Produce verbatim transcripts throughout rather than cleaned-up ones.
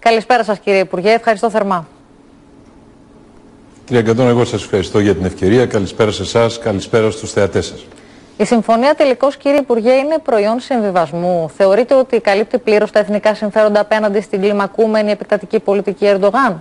Καλησπέρα σας, κύριε Υπουργέ. Ευχαριστώ θερμά. Κύριε Καντώνα, εγώ σας ευχαριστώ για την ευκαιρία. Καλησπέρα σε εσάς, καλησπέρα στους θεατές σας. Η συμφωνία τελικώς, κύριε Υπουργέ, είναι προϊόν συμβιβασμού. Θεωρείτε ότι καλύπτει πλήρως τα εθνικά συμφέροντα απέναντι στην κλιμακούμενη επεκτατική πολιτική Ερντογάν?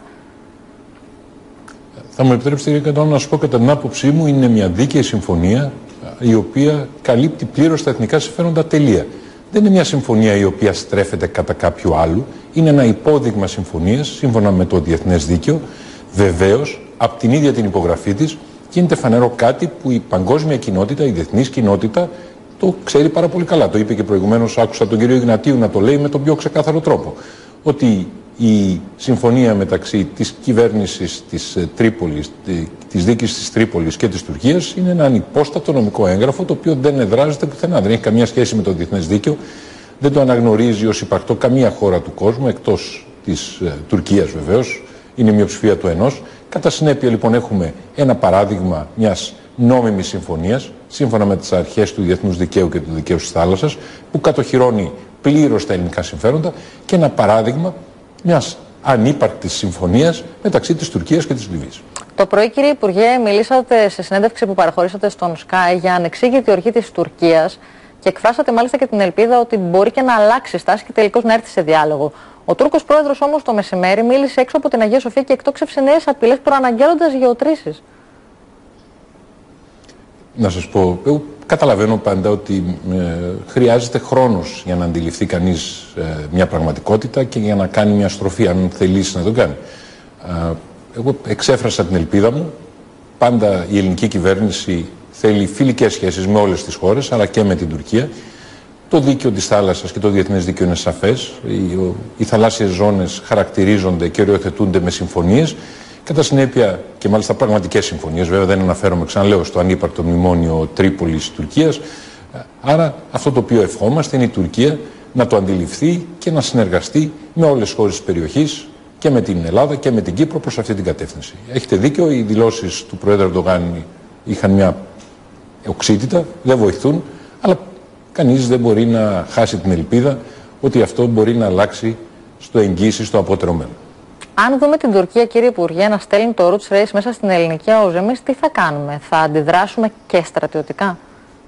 Θα μου επιτρέψετε, κύριε Καντώνα, να σας πω κατά την άποψή μου, είναι μια δίκαιη συμφωνία η οποία καλύπτει πλήρως τα εθνικά συμφέροντα, τελεία. Δεν είναι μια συμφωνία η οποία στρέφεται κατά κάποιου άλλου. Είναι ένα υπόδειγμα συμφωνίας σύμφωνα με το διεθνές δίκαιο. Βεβαίως, από την ίδια την υπογραφή της γίνεται φανερό κάτι που η παγκόσμια κοινότητα, η διεθνής κοινότητα το ξέρει πάρα πολύ καλά. Το είπε και προηγουμένως, άκουσα τον κύριο Ιγνατίου να το λέει με τον πιο ξεκάθαρο τρόπο. Ότι η συμφωνία μεταξύ της κυβέρνησης της Τρίπολης, της δίκης της Τρίπολης και της Τουρκίας είναι ένα ανυπόστατο νομικό έγγραφο, το οποίο δεν εδράζεται πουθενά. Δεν έχει καμία σχέση με το διεθνές δίκαιο. Δεν το αναγνωρίζει ως υπαρκτό καμία χώρα του κόσμου, εκτός της ε, Τουρκίας βεβαίως. Είναι η μειοψηφία του ενός. Κατά συνέπεια, λοιπόν, έχουμε ένα παράδειγμα μιας νόμιμης συμφωνίας, σύμφωνα με τις αρχές του διεθνούς δικαίου και του δικαίου της θάλασσας, που κατοχυρώνει πλήρως τα ελληνικά συμφέροντα, και ένα παράδειγμα μιας ανύπαρκτης συμφωνίας μεταξύ της Τουρκίας και της Λιβύης. Το πρωί, κύριε Υπουργέ, μιλήσατε σε συνέντευξη που παραχωρήσατε στον Sky για ανεξήγητη οργή της Τουρκίας και εκφράσατε μάλιστα και την ελπίδα ότι μπορεί και να αλλάξει στάση και τελικώς να έρθει σε διάλογο. Ο Τούρκος πρόεδρος όμως το μεσημέρι μίλησε έξω από την Αγία Σοφία και εκτόξευσε νέες απειλές προαναγγέλλοντας γεωτρήσεις. Να σας πω, εγώ καταλαβαίνω πάντα ότι ε, χρειάζεται χρόνος για να αντιληφθεί κανείς ε, μια πραγματικότητα και για να κάνει μια στροφή, αν θελήσει να το κάνει. Ε, εγώ εξέφρασα την ελπίδα μου. Πάντα η ελληνική κυβέρνηση θέλει φιλικές σχέσεις με όλες τις χώρες, αλλά και με την Τουρκία. Το δίκαιο της θάλασσας και το διεθνές δίκαιο είναι σαφές. Οι, οι θαλάσσιες ζώνες χαρακτηρίζονται και οριοθετούνται με συμφωνίες. Κατά συνέπεια, και μάλιστα πραγματικές συμφωνίες, βέβαια δεν αναφέρομαι, ξαναλέω, στο ανύπαρκτο μνημόνιο Τρίπολης-Τουρκίας. Άρα αυτό το οποίο ευχόμαστε είναι η Τουρκία να το αντιληφθεί και να συνεργαστεί με όλες τις χώρες της περιοχής και με την Ελλάδα και με την Κύπρο προς αυτή την κατεύθυνση. Έχετε δίκιο, οι δηλώσεις του Προέδρου Ερντογάν είχαν μια οξύτητα, δεν βοηθούν, αλλά κανείς δεν μπορεί να χάσει την ελπίδα ότι αυτό μπορεί να αλλάξει στο εγγύηση, στο απότερο μέλλον. Αν δούμε την Τουρκία, κύριε Υπουργέ, να στέλνει το Roots Race μέσα στην ελληνική ΑΟΖ, εμείς τι θα κάνουμε, θα αντιδράσουμε και στρατιωτικά?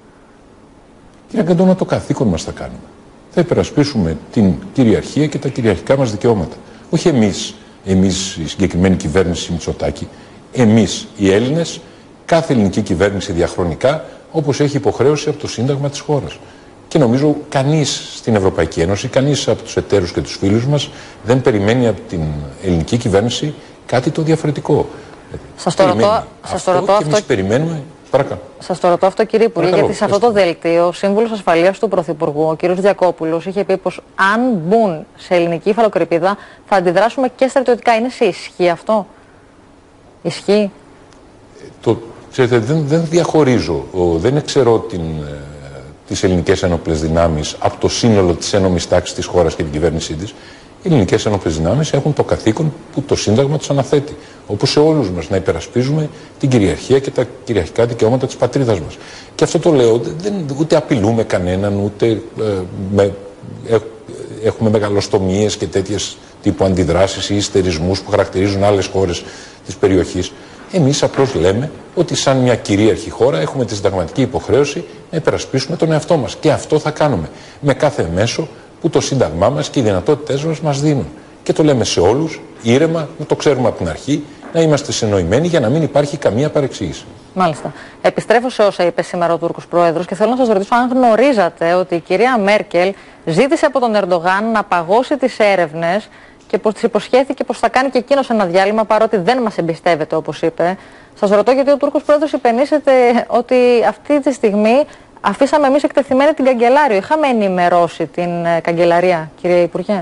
Κύριε Καντώνα, το καθήκον μας θα κάνουμε. Θα υπερασπίσουμε την κυριαρχία και τα κυριαρχικά μας δικαιώματα. Όχι εμείς, εμείς η συγκεκριμένη κυβέρνηση Μητσοτάκη, εμείς οι Έλληνες, κάθε ελληνική κυβέρνηση διαχρονικά, όπως έχει υποχρέωση από το Σύνταγμα της χώρας. Και νομίζω κανείς στην Ευρωπαϊκή Ένωση, κανείς από τους εταίρους και τους φίλους μας δεν περιμένει από την ελληνική κυβέρνηση κάτι το διαφορετικό. Σας το ρωτώ, σας το ρωτώ και εμείς περιμένουμε. Παρακαλώ. Σας το ρωτώ αυτό, κύριε Υπουργέ, Παρακαλώ, γιατί σε αυτό το δελτίο ο Σύμβουλος Ασφαλείας του Πρωθυπουργού, ο κ. Διακόπουλος, είχε πει πως αν μπουν σε ελληνική υφαλοκρηπίδα θα αντιδράσουμε και στρατιωτικά. Είναι σε ισχύ αυτό? Ισχύει? Το, ξέρετε, δεν, δεν διαχωρίζω, ο, δεν εξαιρώ την, ε, τις ελληνικές ένοπλες δυνάμεις από το σύνολο της ένομης τάξης της χώρας και την κυβέρνησή της. Οι ελληνικές ένοπλες δυνάμεις έχουν το καθήκον που το Σύνταγμα τους αναθέτει. Όπως σε όλους μας, να υπερασπίζουμε την κυριαρχία και τα κυριαρχικά δικαιώματα της πατρίδας μας. Και αυτό το λέω, δεν, ούτε απειλούμε κανέναν, ούτε ε, με, ε, έχουμε μεγαλοστομίες και τέτοιες τύπου αντιδράσεις ή ιστερισμούς που χαρακτηρίζουν άλλες χώρες της περιοχής. Εμείς απλώς λέμε ότι σαν μια κυρίαρχη χώρα έχουμε τη συνταγματική υποχρέωση να υπερασπίσουμε τον εαυτό μας. Και αυτό θα κάνουμε με κάθε μέσο που το Σύνταγμά μας και οι δυνατότητές μας μας δίνουν. Και το λέμε σε όλους, ήρεμα, να το ξέρουμε από την αρχή, να είμαστε συνοημένοι για να μην υπάρχει καμία παρεξήγηση. Μάλιστα. Επιστρέφω σε όσα είπε σήμερα ο Τούρκος Πρόεδρος και θέλω να σας ρωτήσω αν γνωρίζατε ότι η κυρία Μέρκελ ζήτησε από τον Ερντογάν να παγώσει τις έρευνες και πως της υποσχέθηκε πως θα κάνει και εκείνος ένα διάλειμμα, παρότι δεν μας εμπιστεύεται, όπως είπε. Σας ρωτώ γιατί ο Τούρκος Πρόεδρος υπενήσεται ότι αυτή τη στιγμή αφήσαμε εμείς εκτεθειμένη την καγκελάριο. Είχαμε ενημερώσει την καγκελαρία, κυρία Υπουργέ?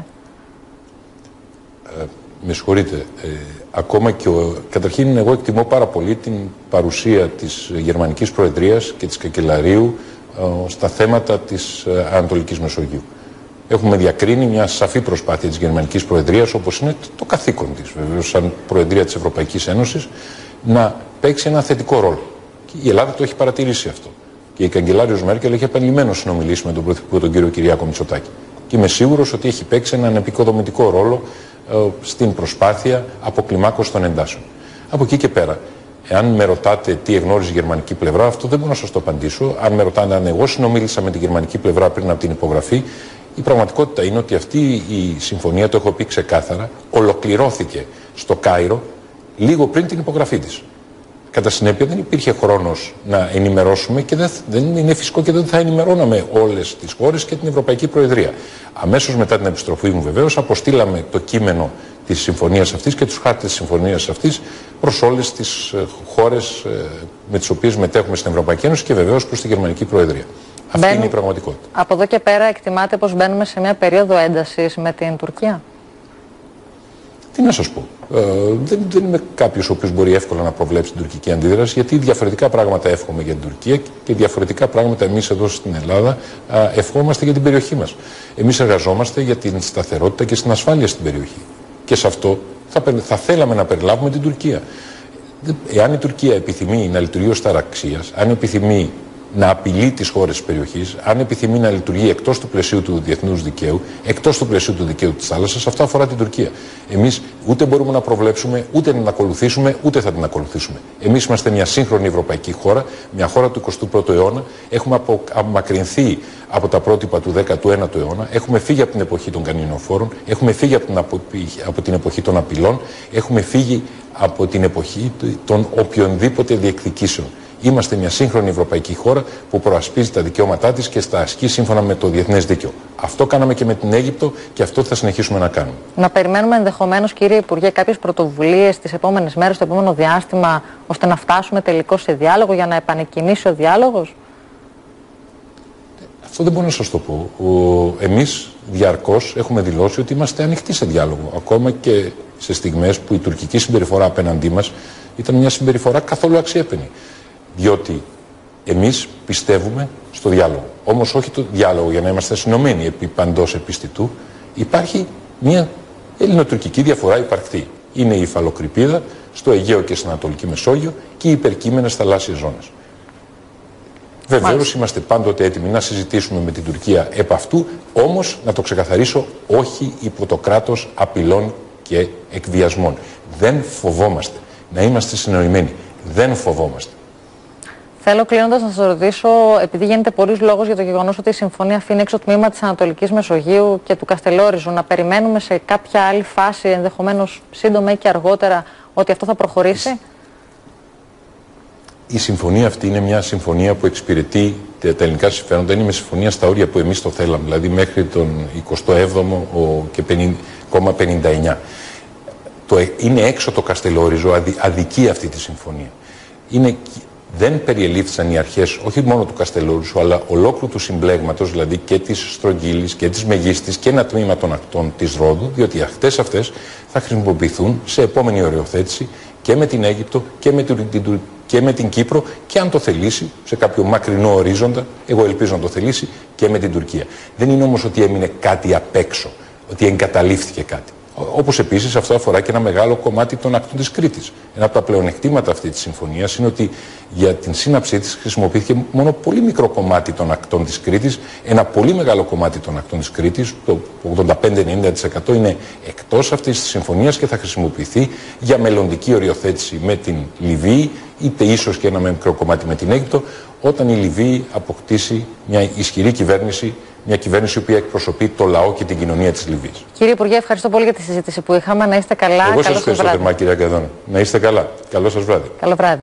Ε, με συγχωρείτε. Ε, ακόμα και ο, καταρχήν εγώ εκτιμώ πάρα πολύ την παρουσία της Γερμανικής Προεδρίας και της καγκελαρίου ε, στα θέματα της ε, Ανατολικής Μεσογείου. Έχουμε διακρίνει μια σαφή προσπάθεια της Γερμανικής Προεδρίας, όπως είναι το καθήκον της, βεβαίως, σαν Προεδρία της Ευρωπαϊκής Ένωσης, να παίξει ένα θετικό ρόλο. Και η Ελλάδα το έχει παρατηρήσει αυτό. Και η καγκελάριος Μέρκελ έχει επανειλημμένως συνομιλήσει με τον Πρωθυπουργό, τον κύριο Κυριάκο Μητσοτάκη. Και είμαι σίγουρος ότι έχει παίξει έναν επικοδομητικό ρόλο στην προσπάθεια αποκλιμάκωσης των εντάσεων. Από εκεί και πέρα, εάν με ρωτάτε τι εγνώριζε η γερμανική πλευρά, αυτό δεν μπορώ να σας το απαντήσω. Αν με ρωτάτε αν εγώ συνομίλησα με τη γερμανική πλευρά πριν από την υπογραφή, η πραγματικότητα είναι ότι αυτή η συμφωνία, το έχω πει ξεκάθαρα, ολοκληρώθηκε στο Κάιρο λίγο πριν την υπογραφή της. Κατά συνέπεια δεν υπήρχε χρόνος να ενημερώσουμε και δεν, δεν είναι φυσικό και δεν θα ενημερώναμε όλες τις χώρες και την Ευρωπαϊκή Προεδρία. Αμέσως μετά την επιστροφή μου βεβαίως αποστήλαμε το κείμενο της συμφωνίας αυτής και τους χάρτες της συμφωνίας αυτής προς όλες τις χώρες με τις οποίες μετέχουμε στην Ευρωπαϊκή Ένωση και βεβαίως προς τη Γερμανική Προεδρία. Αυτή Μπαίνουν... είναι η πραγματικότητα. Από εδώ και πέρα εκτιμάτε πως μπαίνουμε σε μια περίοδο έντασης με την Τουρκία? Τι να σας πω. Ε, δεν, δεν είμαι κάποιος ο οποίος μπορεί εύκολα να προβλέψει την τουρκική αντίδραση, γιατί διαφορετικά πράγματα εύχομαι για την Τουρκία και διαφορετικά πράγματα εμείς εδώ στην Ελλάδα α, ευχόμαστε για την περιοχή μας. Εμείς εργαζόμαστε για την σταθερότητα και στην ασφάλεια στην περιοχή. Και σε αυτό θα, θα θέλαμε να περιλάβουμε την Τουρκία. Εάν η Τουρκία επιθυμεί να λειτουργεί ως ταραξίας, αν επιθυμεί να απειλεί τις χώρες της περιοχής, αν επιθυμεί να λειτουργεί εκτός του πλαισίου του διεθνούς δικαίου, εκτός του πλαισίου του δικαίου της θάλασσας, αυτό αφορά την Τουρκία. Εμείς ούτε μπορούμε να προβλέψουμε, ούτε να την ακολουθήσουμε, ούτε θα την ακολουθήσουμε. Εμείς είμαστε μια σύγχρονη ευρωπαϊκή χώρα, μια χώρα του εικοστού πρώτου αιώνα. Έχουμε απομακρυνθεί από τα πρότυπα του δέκατου ένατου αιώνα. Έχουμε φύγει από την εποχή των κανινοφόρων. Έχουμε φύγει από την, απο... από την εποχή των απειλών. Έχουμε φύγει από την εποχή των οποιονδήποτε διεκδικήσεων. Είμαστε μια σύγχρονη ευρωπαϊκή χώρα που προασπίζει τα δικαιώματά της και στα ασκεί σύμφωνα με το διεθνές δίκαιο. Αυτό κάναμε και με την Αίγυπτο και αυτό θα συνεχίσουμε να κάνουμε. Να περιμένουμε ενδεχομένως, κύριε Υπουργέ, κάποιες πρωτοβουλίες τις επόμενες μέρες, στο επόμενο διάστημα, ώστε να φτάσουμε τελικώς σε διάλογο, για να επανεκκινήσει ο διάλογος? Αυτό δεν μπορώ να σας το πω. Ο... Εμείς διαρκώς έχουμε δηλώσει ότι είμαστε ανοιχτοί σε διάλογο. Ακόμα και σε στιγμές που η τουρκική συμπεριφορά απέναντί μας ήταν μια συμπεριφορά καθόλου αξιέπαινη. Διότι εμείς πιστεύουμε στο διάλογο. Όμως όχι το διάλογο για να είμαστε συνωμένοι επί παντός επιστητού. Υπάρχει μια ελληνοτουρκική διαφορά υπαρκτή. Είναι η υφαλοκρηπίδα στο Αιγαίο και στην Ανατολική Μεσόγειο και οι υπερκείμενες θαλάσσιες ζώνες. Βεβαίως είμαστε πάντοτε έτοιμοι να συζητήσουμε με την Τουρκία επ' αυτού, όμως να το ξεκαθαρίσω, όχι υπό το κράτος απειλών και εκβιασμών. Δεν φοβόμαστε. Να είμαστε συνοημένοι. Δεν φοβόμαστε. Θέλω κλείνοντας να σας ρωτήσω, επειδή γίνεται πολλής λόγος για το γεγονός ότι η συμφωνία αφήνει έξω τμήμα της Ανατολικής Μεσογείου και του Καστελόριζου, να περιμένουμε σε κάποια άλλη φάση, ενδεχομένως σύντομα ή και αργότερα, ότι αυτό θα προχωρήσει? Η συμφωνία αυτή είναι μια συμφωνία που εξυπηρετεί τα ελληνικά συμφέροντα. Είναι μια συμφωνία στα όρια που εμείς το θέλαμε, δηλαδή μέχρι τον εικοστό έβδομο και πενήντα εννιά. Το, είναι έξω το Καστελόριζο, αδει, αδικεί αυτή τη συμφωνία. Είναι, δεν περιελήφθησαν οι αρχές όχι μόνο του Καστελόριζου, αλλά ολόκληρου του συμπλέγματος, δηλαδή και της Στρογγύλης και της Μεγίστης και ένα τμήμα των ακτών της Ρόδου, διότι οι ακτές αυτές θα χρησιμοποιηθούν σε επόμενη οριοθέτηση και με την Αίγυπτο και με την, την, και με την Κύπρο και αν το θελήσει σε κάποιο μακρινό ορίζοντα, εγώ ελπίζω να το θελήσει, και με την Τουρκία. Δεν είναι όμως ότι έμεινε κάτι απ' έξω, ότι εγκαταλείφθηκε κάτι. Όπως επίσης αυτό αφορά και ένα μεγάλο κομμάτι των ακτών της Κρήτης. Ένα από τα πλεονεκτήματα αυτή της συμφωνίας είναι ότι για την σύναψή της χρησιμοποιήθηκε μόνο πολύ μικρό κομμάτι των ακτών της Κρήτης. Ένα πολύ μεγάλο κομμάτι των ακτών της Κρήτης, το ογδόντα πέντε με ενενήντα τοις εκατό, είναι εκτός αυτής της συμφωνίας και θα χρησιμοποιηθεί για μελλοντική οριοθέτηση με την Λιβύη, είτε ίσως και ένα μικρό κομμάτι με την Αίγυπτο, όταν η Λιβύη αποκτήσει μια ισχυρή κυβέρνηση. Μια κυβέρνηση η οποία εκπροσωπεί το λαό και την κοινωνία της Λιβύης. Κύριε Υπουργέ, ευχαριστώ πολύ για τη συζήτηση που είχαμε. Να είστε καλά. Εγώ σας ευχαριστώ θερμά, κυρία Γκαδόνα. Να είστε καλά. Καλό σας βράδυ. Καλό βράδυ.